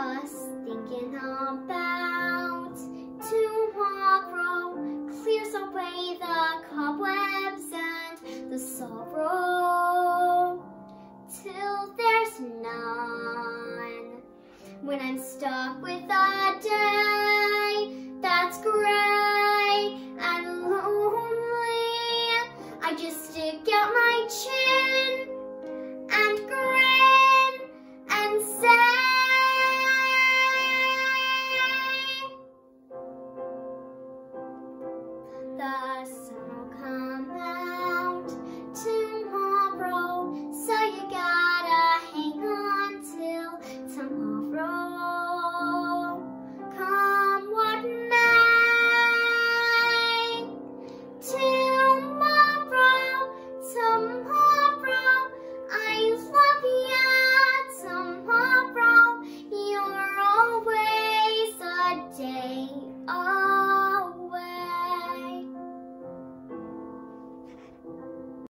just thinking about tomorrow clears away the cobwebs and the sorrow till there's none. When I'm stuck with a day